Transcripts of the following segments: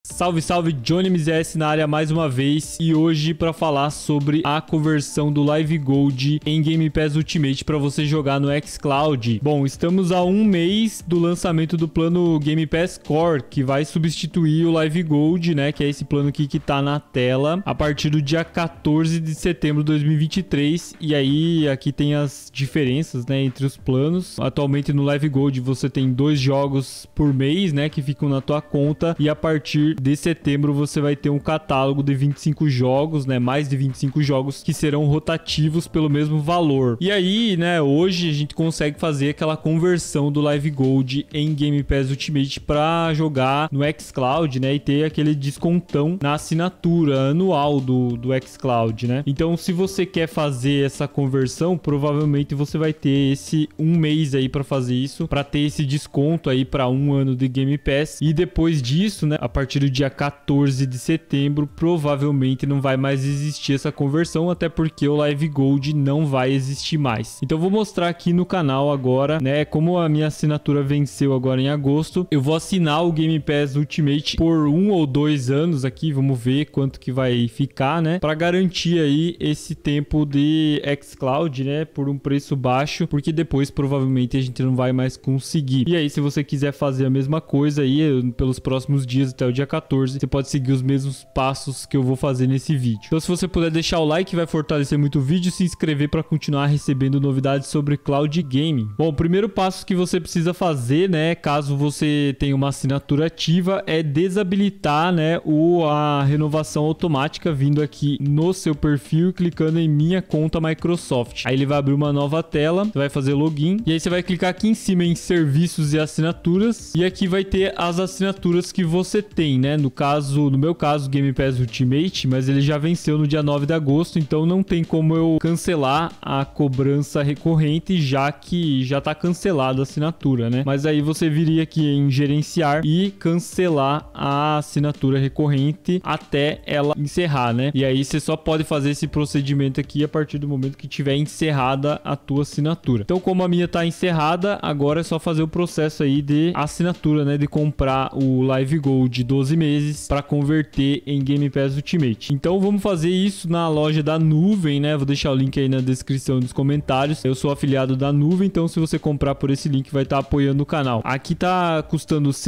Salve, salve, Johnny MZS na área mais uma vez e hoje para falar sobre a conversão do Live Gold em Game Pass Ultimate para você jogar no xCloud. Bom, estamos a um mês do lançamento do plano Game Pass Core, que vai substituir o Live Gold, né, que é esse plano aqui que tá na tela, a partir do dia 14 de setembro de 2023. E aí aqui tem as diferenças, né, entre os planos. Atualmente no Live Gold você tem 2 jogos por mês, né, que ficam na tua conta, e a partir de setembro você vai ter um catálogo de 25 jogos, né, mais de 25 jogos que serão rotativos pelo mesmo valor. E aí, né, hoje a gente consegue fazer aquela conversão do Live Gold em Game Pass Ultimate para jogar no xCloud, né, e ter aquele descontão na assinatura anual do xCloud, né? Então, se você quer fazer essa conversão, provavelmente você vai ter esse um mês aí para fazer isso, para ter esse desconto aí para um ano de Game Pass. E depois disso, né, a partir do dia 14 de setembro, provavelmente não vai mais existir essa conversão, até porque o Live Gold não vai existir mais. Então vou mostrar aqui no canal agora, né, como a minha assinatura venceu agora em agosto. Eu vou assinar o Game Pass Ultimate por 1 ou 2 anos aqui, vamos ver quanto que vai ficar, né, para garantir aí esse tempo de xCloud, né, por um preço baixo, porque depois provavelmente a gente não vai mais conseguir. E aí, se você quiser fazer a mesma coisa aí pelos próximos dias até o dia 14, você pode seguir os mesmos passos que eu vou fazer nesse vídeo. Então, se você puder deixar o like, vai fortalecer muito o vídeo, e se inscrever para continuar recebendo novidades sobre Cloud Gaming. Bom, o primeiro passo que você precisa fazer, né, caso você tenha uma assinatura ativa, é desabilitar, né, a renovação automática vindo aqui no seu perfil e clicando em minha conta Microsoft. Aí ele vai abrir uma nova tela, você vai fazer login e aí você vai clicar aqui em cima em serviços e assinaturas, e aqui vai ter as assinaturas que você tem, né? No meu caso, Game Pass Ultimate, mas ele já venceu no dia 9 de agosto, então não tem como eu cancelar a cobrança recorrente, já que já tá cancelada a assinatura, né? Mas aí você viria aqui em gerenciar e cancelar a assinatura recorrente até ela encerrar, né? E aí você só pode fazer esse procedimento aqui a partir do momento que tiver encerrada a tua assinatura. Então, como a minha tá encerrada, agora é só fazer o processo aí de assinatura, né, de comprar o Live Gold 12 meses para converter em Game Pass Ultimate. Então vamos fazer isso na loja da Nuvem, né? Vou deixar o link aí na descrição dos comentários. Eu sou afiliado da Nuvem, então se você comprar por esse link vai estar apoiando o canal. Aqui tá custando R$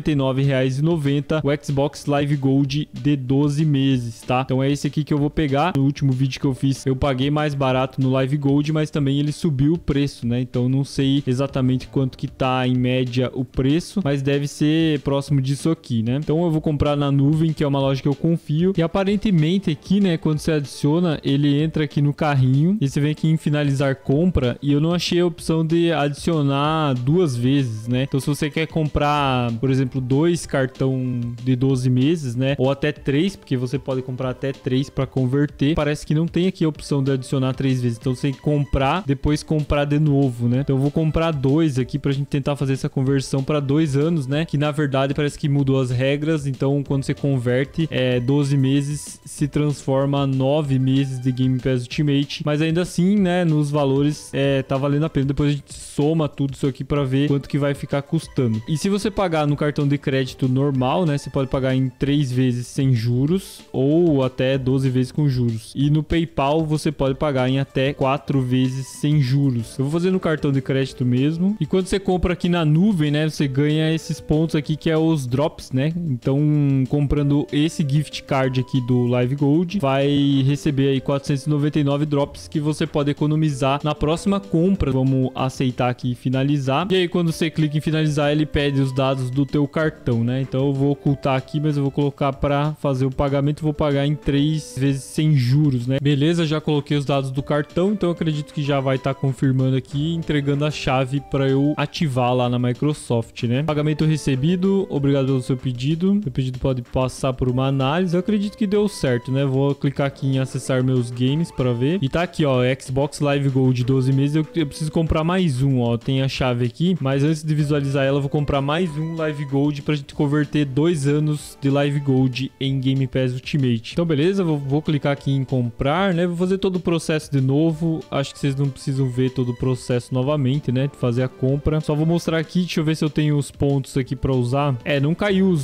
199,90 o Xbox Live Gold de 12 meses, tá? Então é esse aqui que eu vou pegar. No último vídeo que eu fiz, eu paguei mais barato no Live Gold, mas também ele subiu o preço, né? Então não sei exatamente quanto que tá em média o preço, mas deve ser próximo disso aqui, né? Então eu vou comprar na Nuvem, que é uma loja que eu confio. E aparentemente aqui, né, quando você adiciona, ele entra aqui no carrinho e você vem aqui em finalizar compra, e eu não achei a opção de adicionar 2 vezes, né? Então se você quer comprar, por exemplo, 2 cartão de 12 meses, né, ou até 3, porque você pode comprar até 3 para converter, parece que não tem aqui a opção de adicionar 3 vezes. Então você tem que comprar, depois comprar de novo, né? Então eu vou comprar 2 aqui pra gente tentar fazer essa conversão para 2 anos, né? Que na verdade parece que mudou as regras, então quando você converte, 12 meses se transforma a 9 meses de Game Pass Ultimate, mas ainda assim, né, nos valores tá valendo a pena. Depois a gente soma tudo isso aqui para ver quanto que vai ficar custando. E se você pagar no cartão de crédito normal, né, você pode pagar em 3 vezes sem juros ou até 12 vezes com juros. E no PayPal você pode pagar em até 4 vezes sem juros. Eu vou fazer no cartão de crédito mesmo. E quando você compra aqui na Nuvem, né, você ganha esses pontos aqui que é os drops, né? Então, comprando esse gift card aqui do Live Gold, vai receber aí 499 drops que você pode economizar na próxima compra. Vamos aceitar aqui e finalizar. E aí, quando você clica em finalizar, ele pede os dados do teu cartão, né? Então, eu vou ocultar aqui, mas eu vou colocar para fazer o pagamento. Vou pagar em 3 vezes sem juros, né? Beleza, já coloquei os dados do cartão, então eu acredito que já vai estar confirmando aqui, entregando a chave para eu ativar lá na Microsoft, né? Pagamento recebido, obrigado pelo seu pedido. Seu pedido pode passar por uma análise. Eu acredito que deu certo, né? Vou clicar aqui em acessar meus games para ver. E tá aqui, ó, Xbox Live Gold 12 meses. Eu preciso comprar mais um, ó. Tem a chave aqui, mas antes de visualizar ela, eu vou comprar mais um Live Gold pra gente converter 2 anos de Live Gold em Game Pass Ultimate. Então, beleza, vou clicar aqui em comprar, né? Vou fazer todo o processo de novo. Acho que vocês não precisam ver todo o processo novamente, né? De fazer a compra. Só vou mostrar aqui, deixa eu ver se eu tenho os pontos aqui pra usar. Não caiu os drops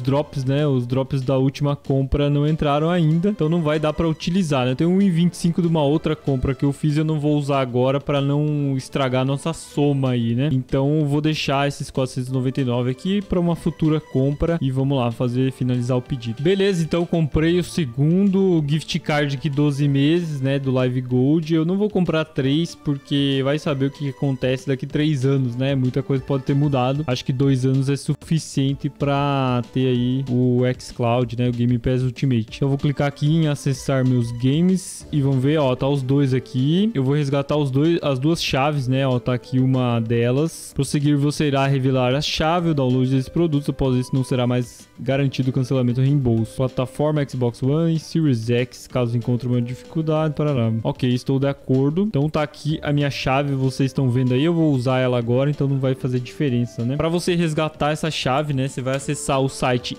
drops, né? Os drops da última compra não entraram ainda, então não vai dar pra utilizar, né? Tem 1,25 de uma outra compra que eu fiz, eu não vou usar agora pra não estragar a nossa soma aí, né? Então eu vou deixar esses 499 aqui pra uma futura compra e vamos lá finalizar o pedido. Beleza, então eu comprei o segundo gift card aqui 12 meses, né, do Live Gold. Eu não vou comprar 3 porque vai saber o que acontece daqui 3 anos, né? Muita coisa pode ter mudado. Acho que 2 anos é suficiente pra ter aí o xCloud, né, o Game Pass Ultimate. Então eu vou clicar aqui em acessar meus games e vamos ver, ó, tá os dois aqui. Eu vou resgatar as duas chaves, né, ó, tá aqui uma delas. Prosseguir, você irá revelar a chave, o download desses produtos. Após isso, não será mais garantido o cancelamento ou reembolso. Plataforma Xbox One e Series X, caso encontre uma dificuldade, parará. Ok, estou de acordo. Então tá aqui a minha chave, vocês estão vendo aí. Eu vou usar ela agora, então não vai fazer diferença, né? Para você resgatar essa chave, né, você vai acessar o site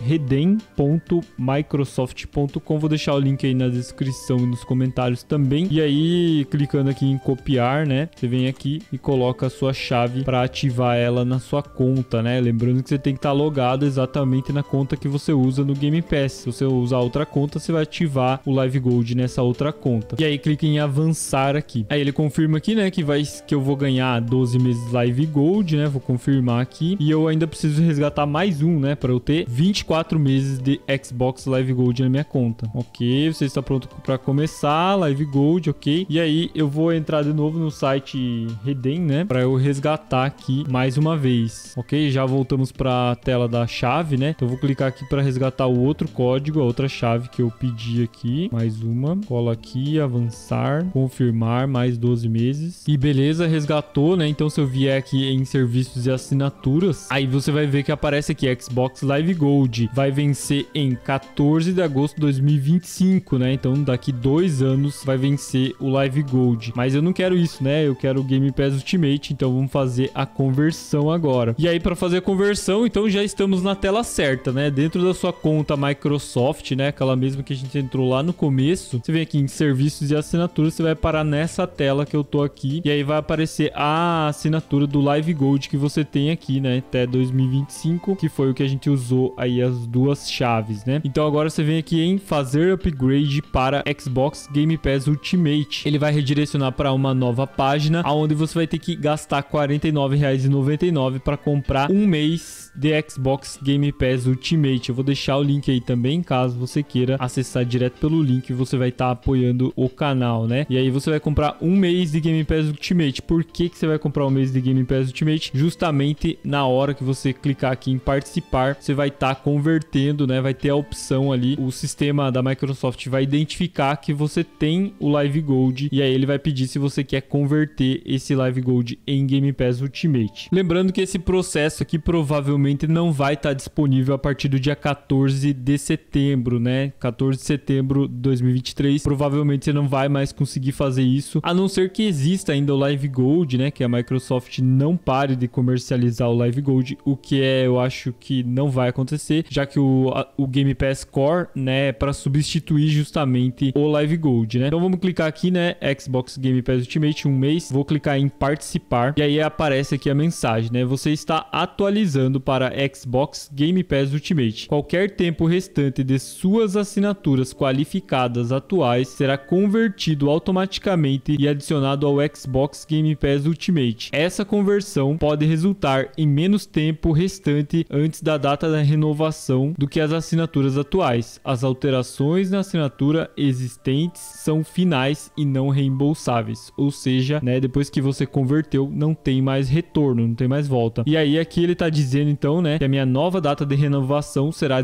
redeem.microsoft.com. Vou deixar o link aí na descrição e nos comentários também. E aí, clicando aqui em copiar, né, você vem aqui e coloca a sua chave para ativar ela na sua conta, né? Lembrando que você tem que estar logado exatamente na conta que você usa no Game Pass. Se você usar outra conta, você vai ativar o Live Gold nessa outra conta. E aí clica em avançar aqui. Aí ele confirma aqui, né, que eu vou ganhar 12 meses Live Gold, né? Vou confirmar aqui. E eu ainda preciso resgatar mais um, né, para eu ter 24 meses de Xbox Live Gold na minha conta. Ok, você está pronto para começar Live Gold, ok. E aí eu vou entrar de novo no site Redeem, né, para eu resgatar aqui mais uma vez. Ok, já voltamos para a tela da chave, né? Então eu vou clicar aqui para resgatar o outro código, a outra chave que eu pedi aqui. Mais uma. Cola aqui, avançar, confirmar, mais 12 meses. E beleza, resgatou, né? Então se eu vier aqui em serviços e assinaturas, aí você vai ver que aparece aqui Xbox Live Gold. Vai vencer em 14 de agosto de 2025, né? Então daqui 2 anos vai vencer o Live Gold. Mas eu não quero isso, né? Eu quero o Game Pass Ultimate, então vamos fazer a conversão agora. E aí para fazer a conversão, então já estamos na tela certa, né? Dentro da sua conta Microsoft, né? Aquela mesma que a gente entrou lá no começo. Você vem aqui em serviços e assinaturas, você vai parar nessa tela que eu tô aqui. E aí vai aparecer a assinatura do Live Gold que você tem aqui, né? Até 2025, que foi o que a gente usou aí as duas chaves, né? Então agora você vem aqui em fazer upgrade para Xbox Game Pass Ultimate. Ele vai redirecionar para uma nova página, onde você vai ter que gastar R$ 49,99 para comprar um mês de Xbox Game Pass Ultimate. Eu vou deixar o link aí também, caso você queira acessar direto pelo link, você vai estar apoiando o canal, né? E aí você vai comprar um mês de Game Pass Ultimate. Por que você vai comprar um mês de Game Pass Ultimate? Justamente na hora que você clicar aqui em participar, você vai estar convertendo, né? Vai ter a opção ali, o sistema da Microsoft vai identificar que você tem o Live Gold e aí ele vai pedir se você quer converter esse Live Gold em Game Pass Ultimate. Lembrando que esse processo aqui provavelmente não vai estar disponível a partir do dia 14 de setembro, né? 14 de setembro de 2023. Provavelmente você não vai mais conseguir fazer isso, a não ser que exista ainda o Live Gold, né? Que a Microsoft não pare de comercializar o Live Gold, o que eu acho que não vai acontecer, já que o Game Pass Core, né, é para substituir justamente o Live Gold, né? Então vamos clicar aqui, né? Xbox Game Pass Ultimate, um mês. Vou clicar em participar e aí aparece aqui a mensagem, né? Você está atualizando para Xbox Game Pass Ultimate. Qualquer tempo restante de suas assinaturas qualificadas atuais será convertido automaticamente e adicionado ao Xbox Game Pass Ultimate. Essa conversão pode resultar em menos tempo restante antes da data da renovação do que as assinaturas atuais. As alterações na assinatura existentes são finais e não reembolsáveis, ou seja, né, depois que você converteu, não tem mais retorno, não tem mais volta. E aí aqui ele tá dizendo então, né, que a minha nova data de renovação será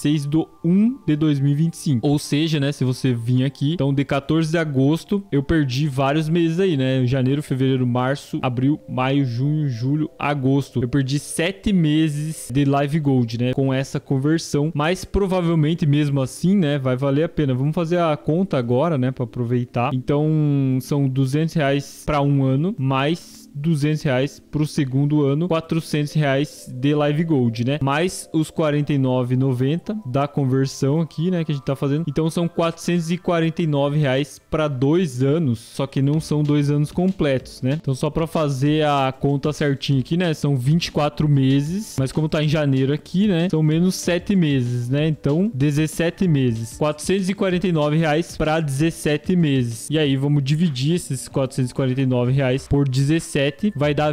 16/1 de 2025. Ou seja, né, se você vir aqui, então de 14 de agosto, eu perdi vários meses aí, né? Janeiro, fevereiro, março, abril, maio, junho, julho, agosto. Eu perdi 7 meses de Live Gold, né, com essa conversão, mas provavelmente mesmo assim, né, vai valer a pena. Vamos fazer a conta agora, né, para aproveitar. Então, são R$200 para um ano, mais R$200 pro segundo ano, R$400 de Live Gold, né? Mais os R$49,90 da conversão aqui, né, que a gente tá fazendo. Então são R$449 para 2 anos, só que não são 2 anos completos, né? Então só para fazer a conta certinha aqui, né, são 24 meses, mas como tá em janeiro aqui, né, são menos 7 meses, né? Então 17 meses. R$449 para 17 meses. E aí vamos dividir esses R$449 por 17, vai dar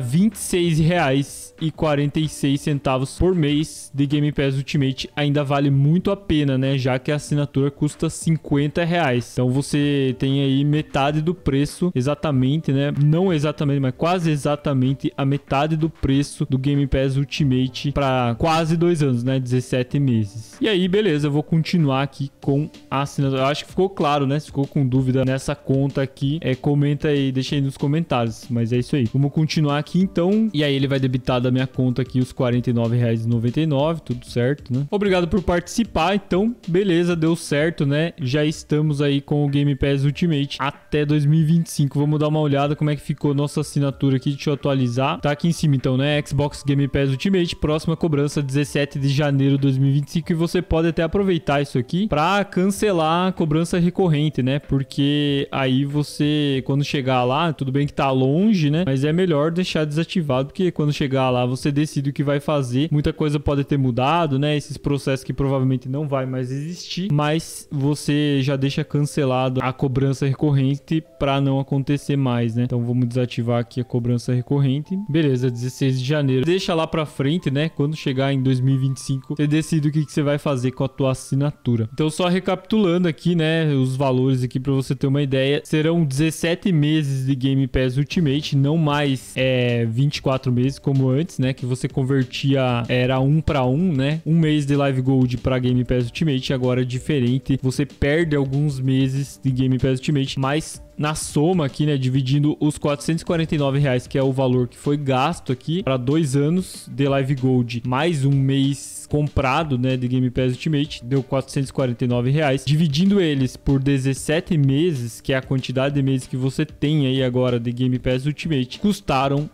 R$26,46 por mês de Game Pass Ultimate. Ainda vale muito a pena, né? Já que a assinatura custa R$50. Então você tem aí metade do preço, exatamente, né? Não exatamente, mas quase exatamente a metade do preço do Game Pass Ultimate para quase 2 anos, né? 17 meses. E aí, beleza, eu vou continuar aqui com a assinatura. Eu acho que ficou claro, né? Se ficou com dúvida nessa conta aqui, comenta aí, deixa aí nos comentários. Mas é isso aí. Vamos continuar aqui então. E aí ele vai debitar da minha conta aqui os R$49,99, tudo certo, né? Obrigado por participar. Então, beleza, deu certo, né? Já estamos aí com o Game Pass Ultimate até 2025. Vamos dar uma olhada como é que ficou nossa assinatura aqui. Deixa eu atualizar. Tá aqui em cima então, né? Xbox Game Pass Ultimate, próxima cobrança 17 de janeiro de 2025. E você pode até aproveitar isso aqui para cancelar a cobrança recorrente, né? Porque aí você, quando chegar lá, tudo bem que tá longe, né? Mas é melhor deixar desativado, porque quando chegar lá você decide o que vai fazer. Muita coisa pode ter mudado, né? Esses processos que provavelmente não vai mais existir, mas você já deixa cancelado a cobrança recorrente para não acontecer mais, né? Então vamos desativar aqui a cobrança recorrente. Beleza, 16 de janeiro. Deixa lá para frente, né? Quando chegar em 2025, você decide o que você vai fazer com a tua assinatura. Então só recapitulando aqui, né, os valores aqui para você ter uma ideia, serão 17 meses de Game Pass Ultimate, não mais 24 meses como antes, né, que você convertia, era 1 para 1, né, um mês de Live Gold para Game Pass Ultimate. Agora é diferente, você perde alguns meses de Game Pass Ultimate, mas na soma aqui, né, dividindo os R$449, que é o valor que foi gasto aqui para 2 anos de Live Gold, mais um mês comprado, né, de Game Pass Ultimate, deu R$449. Dividindo eles por 17 meses, que é a quantidade de meses que você tem aí agora de Game Pass Ultimate, custaram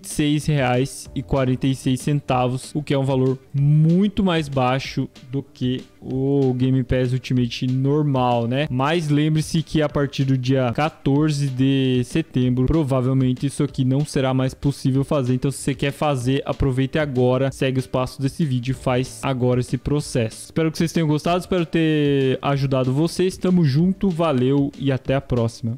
R$26,46, o que é um valor muito mais baixo do que o Game Pass Ultimate normal, né? Mas lembre-se que a partir do dia 14 de setembro, provavelmente isso aqui não será mais possível fazer. Então, se você quer fazer, aproveite agora, segue os passos desse vídeo e faz agora esse processo. Espero que vocês tenham gostado, espero ter ajudado vocês. Tamo junto, valeu e até a próxima.